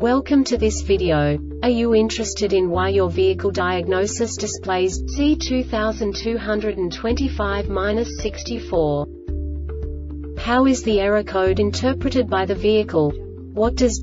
Welcome to this video. Are you interested in why your vehicle diagnosis displays C2225-64? How is the error code interpreted by the vehicle? What does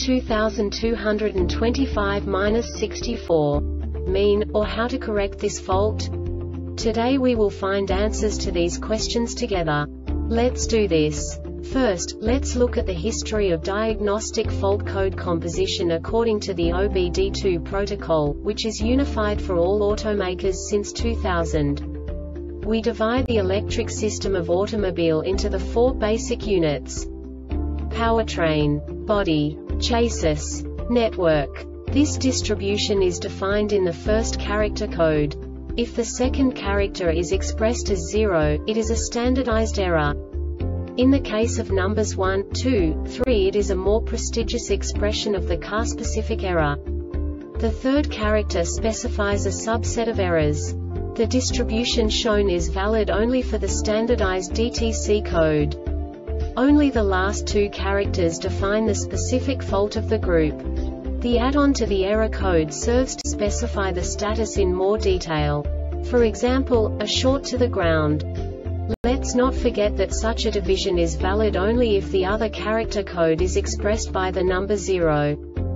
C2225-64 mean, or how to correct this fault? Today we will find answers to these questions together. Let's do this. First, let's look at the history of diagnostic fault code composition according to the OBD2 protocol, which is unified for all automakers since 2000. We divide the electric system of automobile into the four basic units: powertrain, body, chassis, network. This distribution is defined in the first character code. If the second character is expressed as 0, it is a standardized error. In the case of numbers 1, 2, 3, it is a more prestigious expression of the car-specific error. The third character specifies a subset of errors. The distribution shown is valid only for the standardized DTC code. Only the last two characters define the specific fault of the group. The add-on to the error code serves to specify the status in more detail. For example, a short to the ground. Let's not forget that such a division is valid only if the other character code is expressed by the number 0.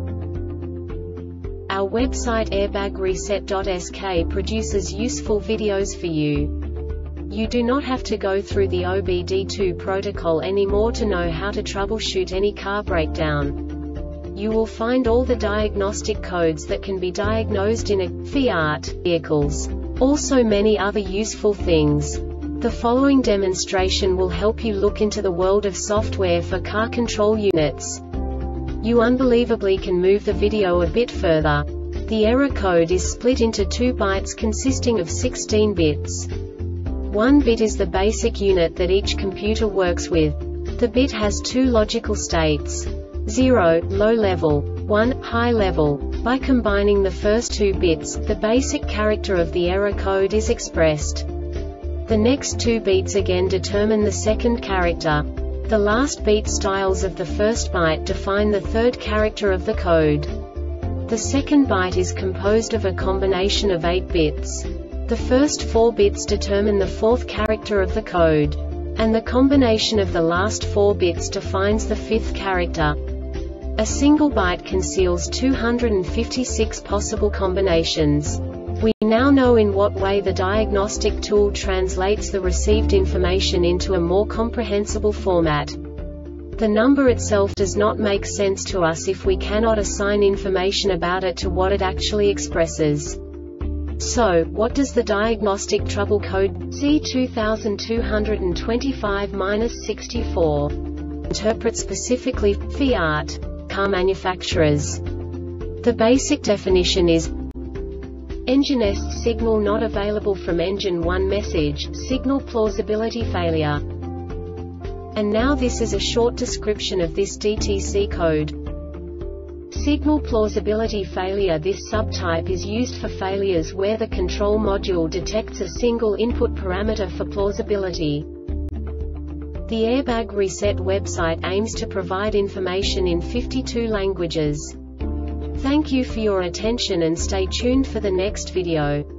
Our website airbagreset.sk produces useful videos for you. You do not have to go through the OBD2 protocol anymore to know how to troubleshoot any car breakdown. You will find all the diagnostic codes that can be diagnosed in a Fiat vehicles. Also many other useful things. The following demonstration will help you look into the world of software for car control units. You unbelievably can move the video a bit further. The error code is split into 2 bytes consisting of 16 bits. 1 bit is the basic unit that each computer works with. The bit has 2 logical states: 0, low level, 1, high level. By combining the first 2 bits, the basic character of the error code is expressed. The next 2 beats again determine the second character. The last beat styles of the first byte define the third character of the code. The second byte is composed of a combination of 8 bits. The first 4 bits determine the fourth character of the code. And the combination of the last 4 bits defines the fifth character. A single byte conceals 256 possible combinations. We now know in what way the diagnostic tool translates the received information into a more comprehensible format. The number itself does not make sense to us if we cannot assign information about it to what it actually expresses. So, what does the diagnostic trouble code C2225-64 interpret specifically for Fiat car manufacturers? The basic definition is: engine ESC signal not available from engine 1 message, signal plausibility failure. And now this is a short description of this DTC code. Signal plausibility failure. This subtype is used for failures where the control module detects a single input parameter for plausibility. The Airbag Reset website aims to provide information in 52 languages. Thank you for your attention and stay tuned for the next video.